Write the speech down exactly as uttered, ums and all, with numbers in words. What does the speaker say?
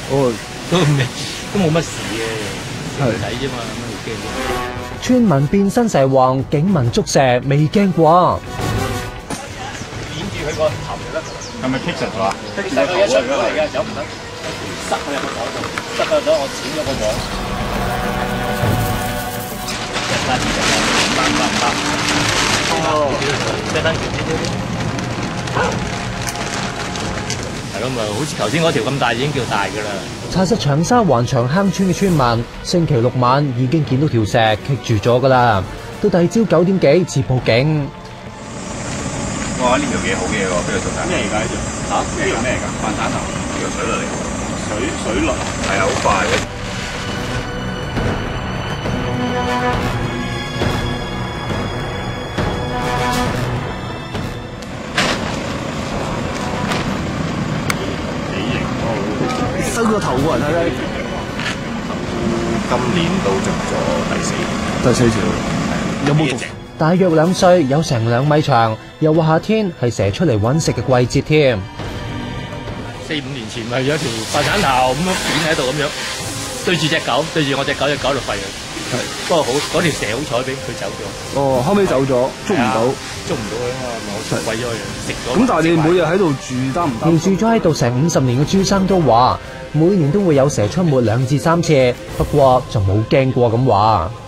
哦， 都未都冇乜事嘅，細仔啫嘛，咁好驚啫。 村民變身蛇王，警民捉蛇未驚過。 攆住佢個頭就得。 係咪棘實咗啊？ 棘實佢一出嚟嘅，走唔得，塞佢入個袋度，塞佢咗我剪咗個網。一單二單，唔單唔單唔單。哦，一單全啲啲。係咁啊，好似頭先嗰條咁大已經叫大㗎啦。 查實長沙灣長坑村嘅村民，星期六晚已經見到條蛇棘住咗㗎啦，到第二朝九點幾至報警。 哇！呢條幾好嘢喎，邊度做㗎？咩嚟㗎呢條？嚇？呢條咩嚟㗎？飯鏟頭，條水律嚟。水水律係啊，好快嘅。幾型喎！ 收個頭喎，睇睇。 今年都做咗第四第四條。有冇毒？ 大約兩歲，有成兩米長，又話夏天係蛇出嚟揾食嘅季節添。 四五年前咪有一條飯鏟頭咁樣扁喺度咁樣，對住隻狗，對住我隻狗，隻狗就吠啦。係，不過好嗰條蛇好彩俾佢走咗。 哦，後尾走咗，捉唔到， 捉唔到啊嘛，我食毀咗佢，食咗。 咁但係你每日喺度住擔唔擔？ 住咗喺度成五十年嘅朱生都話，每年都會有蛇出沒兩至三次，不過就冇驚過咁話。